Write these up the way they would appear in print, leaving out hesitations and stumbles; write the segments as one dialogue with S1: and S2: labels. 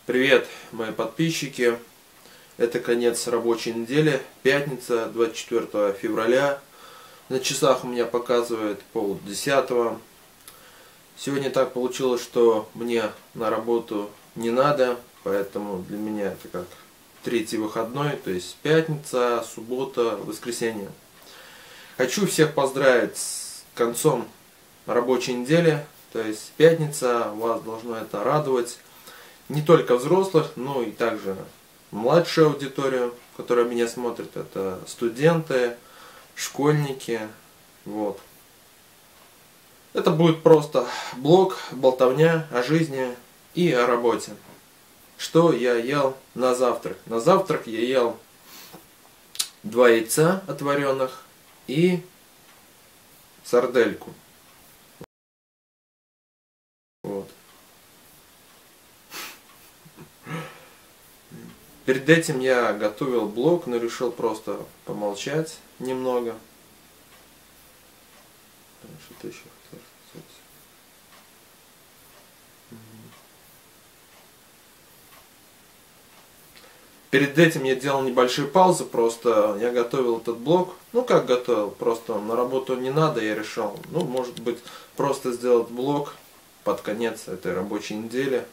S1: Привет, мои подписчики. Это конец рабочей недели, пятница, 24 февраля. На часах у меня показывает 9:30. Сегодня так получилось, что мне на работу не надо, поэтому для меня это как третий выходной, то есть пятница, суббота, воскресенье. Хочу всех поздравить с концом рабочей недели, то есть пятница, вас должно это радовать. Не только взрослых, но и также младшую аудиторию, которая меня смотрит. Это студенты, школьники. Вот. Это будет просто блог, болтовня о жизни и о работе. Что я ел на завтрак? На завтрак я ел 2 яйца отваренных и сардельку. Вот. Перед этим я готовил блог, но решил просто помолчать немного. Что-то еще хотел сказать. Перед этим я делал небольшие паузы, просто я готовил этот блог. Ну как готовил, просто на работу не надо, я решил, ну может быть просто сделать блог под конец этой рабочей недели.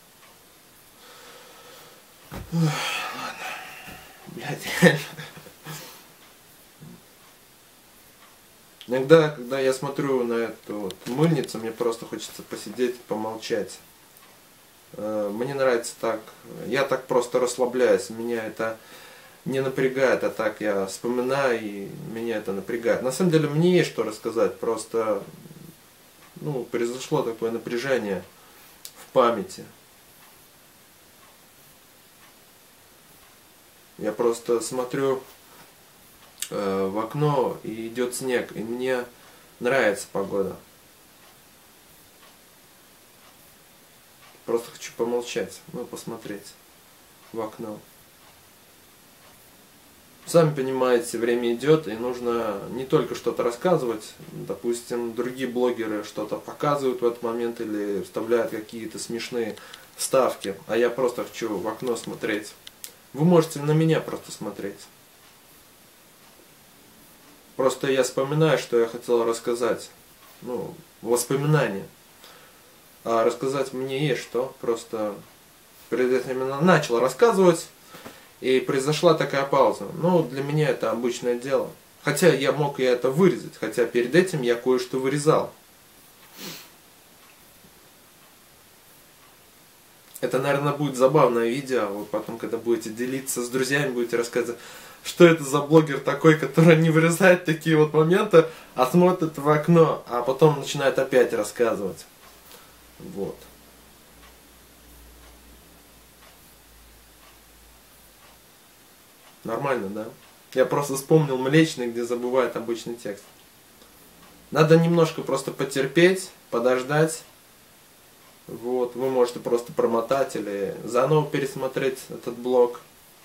S1: Ладно. Блядь, реально. Иногда, когда я смотрю на эту вот мыльницу, мне просто хочется посидеть, помолчать. Мне нравится так. Я так просто расслабляюсь. Меня это не напрягает, а так я вспоминаю, и меня это напрягает. На самом деле мне есть что рассказать. Просто произошло такое напряжение в памяти. Я просто смотрю в окно, и идет снег, и мне нравится погода. Просто хочу помолчать, посмотреть в окно. Сами понимаете, время идет, и нужно не только что-то рассказывать. Допустим, другие блогеры что-то показывают в этот момент или вставляют какие-то смешные вставки, а я просто хочу в окно смотреть. Вы можете на меня просто смотреть. Просто я вспоминаю, что я хотел рассказать. Воспоминания. А рассказать мне есть что. Просто перед этим я начал рассказывать, и произошла такая пауза. Для меня это обычное дело. Хотя я мог и это вырезать. Хотя перед этим я кое-что вырезал. Это, наверное, будет забавное видео. Вы потом, когда будете делиться с друзьями, будете рассказывать, что это за блогер такой, который не вырезает такие вот моменты, а смотрит в окно, а потом начинает опять рассказывать. Вот. Нормально, да? Я просто вспомнил Млечный, где забывает обычный текст. Надо немножко просто потерпеть, подождать. Вот, вы можете просто промотать или заново пересмотреть этот блог.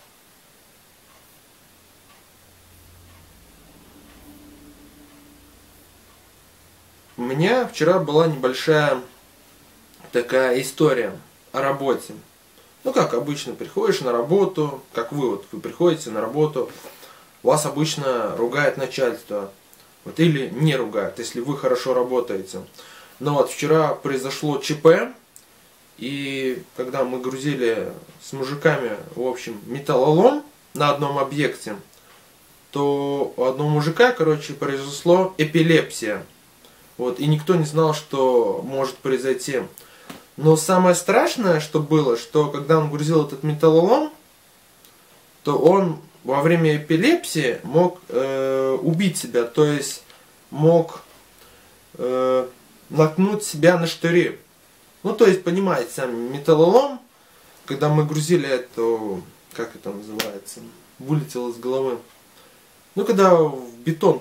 S1: У меня вчера была небольшая такая история о работе. Как обычно, приходишь на работу, как вы приходите на работу, вас обычно ругает начальство. Или не ругает, если вы хорошо работаете. Но вчера произошло ЧП, и когда мы грузили с мужиками, в общем, металлолом на одном объекте, то у одного мужика, произошло эпилепсия. И никто не знал, что может произойти. Но самое страшное, что было, что когда он грузил этот металлолом, то он во время эпилепсии мог убить себя, то есть мог наткнуть себя на штыри. То есть, понимаете, сам металлолом, когда мы грузили эту, как это называется, вылетело из головы. Когда в бетон,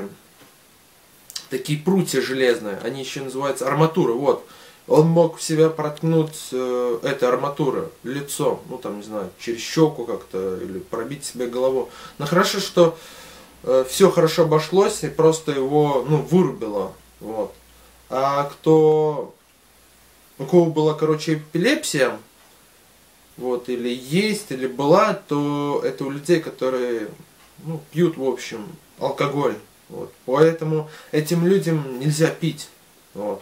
S1: такие прутья железные, они еще называются арматура, вот. Он мог в себя проткнуть этой арматурой лицом, не знаю, через щеку как-то, или пробить себе голову. Но хорошо, что все хорошо обошлось, и просто его, вырубило, вот. А у кого была, эпилепсия, вот, или есть, или была, то это у людей, которые, ну, пьют, в общем, алкоголь. Вот. Поэтому этим людям нельзя пить. Вот.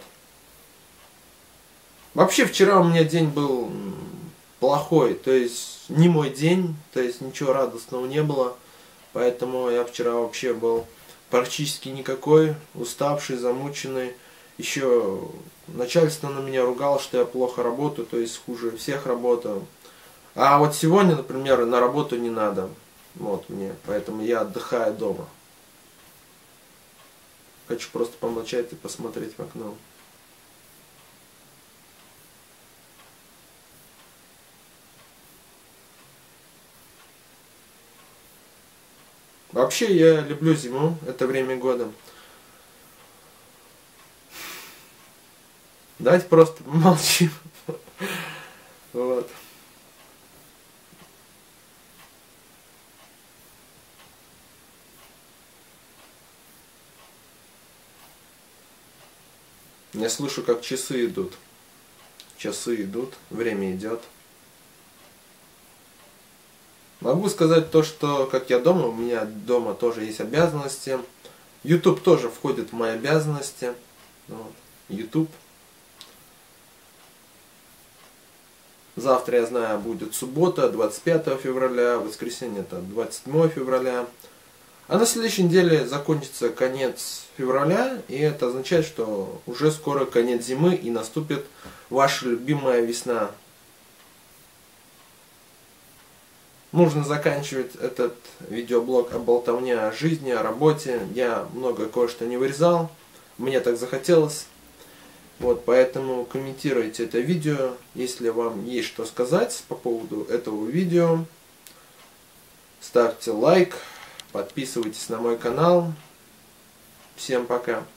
S1: Вообще вчера у меня день был плохой, то есть не мой день, то есть ничего радостного не было. Поэтому я вчера вообще был практически никакой, уставший, замученный. Еще начальство на меня ругало, что я плохо работаю, то есть хуже всех работаю. А вот сегодня, например, на работу не надо. Вот мне, поэтому я отдыхаю дома. Хочу просто помолчать и посмотреть в окно. Вообще я люблю зиму, это время года. Давайте просто помолчим. Вот. Я слышу, как часы идут. Часы идут, время идет. Могу сказать то, что как я дома, у меня дома тоже есть обязанности. YouTube тоже входит в мои обязанности. Вот. YouTube. Завтра, я знаю, будет суббота, 25 февраля, воскресенье это 27 февраля. А на следующей неделе закончится конец февраля, и это означает, что уже скоро конец зимы и наступит ваша любимая весна. Нужно заканчивать этот видеоблог о болтовне, о жизни, о работе. Я много кое-что не вырезал, мне так захотелось. Вот, поэтому комментируйте это видео, если вам есть что сказать по поводу этого видео. Ставьте лайк, подписывайтесь на мой канал. Всем пока!